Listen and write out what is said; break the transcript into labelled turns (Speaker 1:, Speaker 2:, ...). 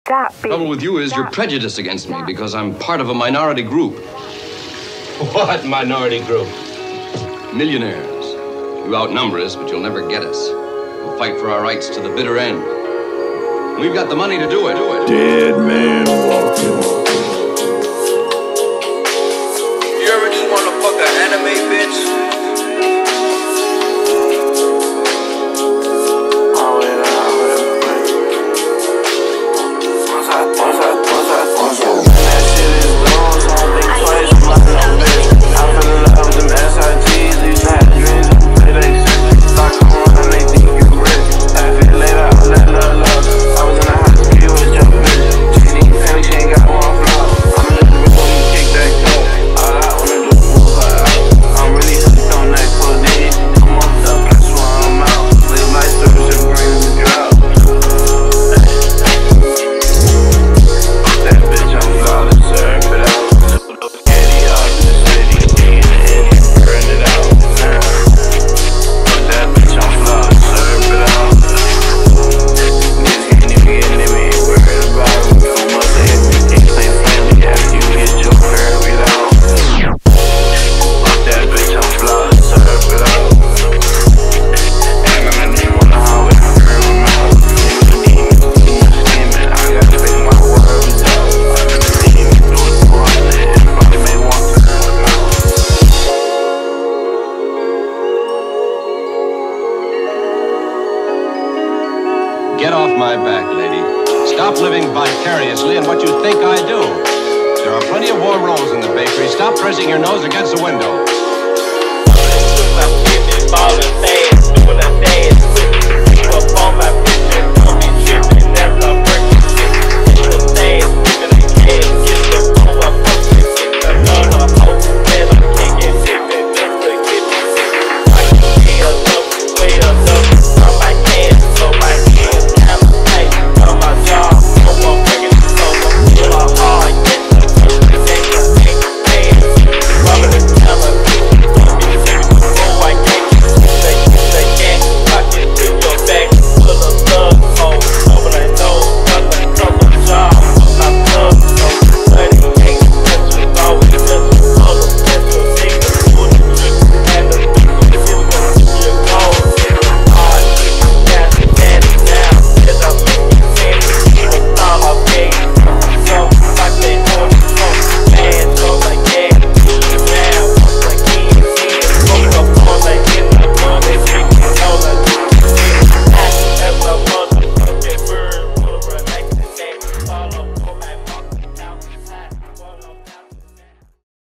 Speaker 1: ZappBeats.
Speaker 2: Trouble with you is you're prejudiced against me because I'm part of a minority group.
Speaker 3: What minority group?
Speaker 2: Millionaires. You outnumber us, but you'll never get us. We'll fight for our rights to the bitter end. We've got the money to do it.
Speaker 4: Dead man walking.
Speaker 5: You ever just wanna fuck an anime bitch?
Speaker 2: Get off my back, lady. Stop living vicariously in what you think I do. There are plenty of warm rolls in the bakery. Stop pressing your nose against the window.
Speaker 6: I'm falling fast, doing a dance with you. I'm on my